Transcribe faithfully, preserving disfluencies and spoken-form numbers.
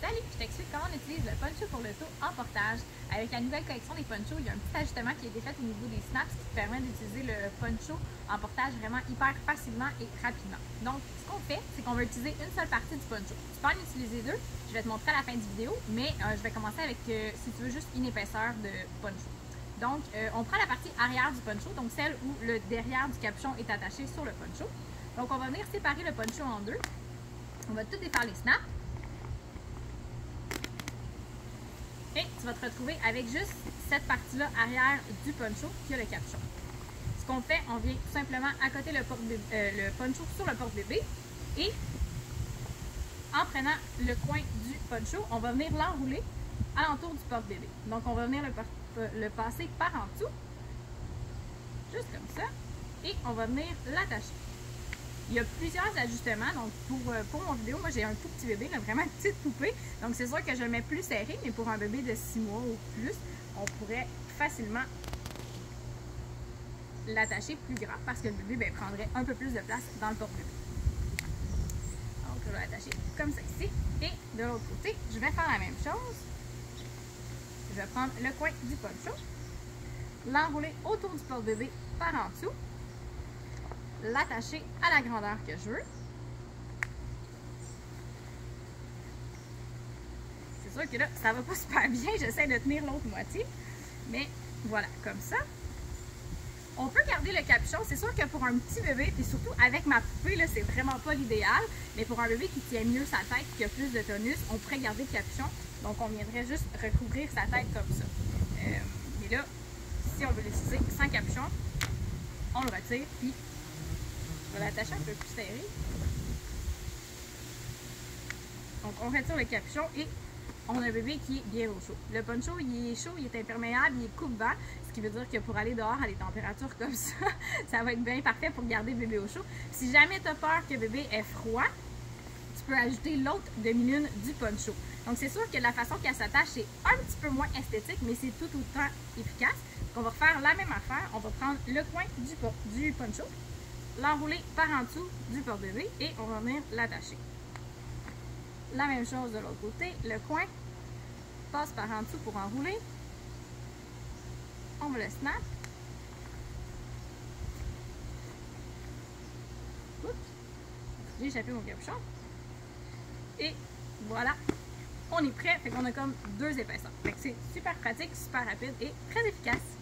Salut, je t'explique comment on utilise le poncho pour l'auto en portage. Avec la nouvelle collection des ponchos, il y a un petit ajustement qui a été fait au niveau des snaps qui te permet d'utiliser le poncho en portage vraiment hyper facilement et rapidement. Donc, ce qu'on fait, c'est qu'on va utiliser une seule partie du poncho. Tu peux en utiliser deux, je vais te montrer à la fin du vidéo, mais euh, je vais commencer avec, euh, si tu veux, juste une épaisseur de poncho. Donc, euh, on prend la partie arrière du poncho, donc celle où le derrière du capuchon est attaché sur le poncho. Donc, on va venir séparer le poncho en deux. On va tout défaire les snaps. Et tu vas te retrouver avec juste cette partie-là arrière du poncho qui a le capuchon. Ce qu'on fait, on vient tout simplement accoter le, porte-bébé, euh, le poncho sur le porte-bébé et en prenant le coin du poncho, on va venir l'enrouler alentour du porte-bébé. Donc, on va venir le, le passer par en dessous, juste comme ça, et on va venir l'attacher. Il y a plusieurs ajustements, donc pour, pour mon vidéo, moi j'ai un tout petit bébé, là, vraiment une petite poupée, donc c'est sûr que je le mets plus serré, mais pour un bébé de six mois ou plus, on pourrait facilement l'attacher plus grand parce que le bébé ben, prendrait un peu plus de place dans le porte-bébé. Donc je vais l'attacher comme ça ici, et de l'autre côté, je vais faire la même chose. Je vais prendre le coin du poncho, l'enrouler autour du porte-bébé par en dessous, l'attacher à la grandeur que je veux. C'est sûr que là, ça va pas super bien. J'essaie de tenir l'autre moitié. Mais voilà, comme ça. On peut garder le capuchon. C'est sûr que pour un petit bébé, et surtout avec ma poupée, là, c'est vraiment pas l'idéal. Mais pour un bébé qui tient mieux sa tête, qui a plus de tonus, on pourrait garder le capuchon. Donc, on viendrait juste recouvrir sa tête comme ça. Euh, mais là, si on veut l'utiliser sans capuchon, on le retire, puis je vais l'attacher un peu plus serré. Donc, on retire le capuchon et on a un bébé qui est bien au chaud. Le poncho, il est chaud, il est imperméable, il est coupe-vent, ce qui veut dire que pour aller dehors à des températures comme ça, ça va être bien parfait pour garder le bébé au chaud. Si jamais tu as peur que le bébé ait froid, tu peux ajouter l'autre demi-lune du poncho. Donc, c'est sûr que la façon qu'elle s'attache, c'est un petit peu moins esthétique, mais c'est tout autant efficace. Donc, on va refaire la même affaire. On va prendre le coin du, du poncho, l'enrouler par en dessous du porte-bébé et on va venir l'attacher. La même chose de l'autre côté, le coin passe par en dessous pour enrouler. On va le snap. Oups, j'ai échappé mon capuchon. Et voilà, on est prêt. Fait qu'on a comme deux épaisseurs. Fait que c'est super pratique, super rapide et très efficace.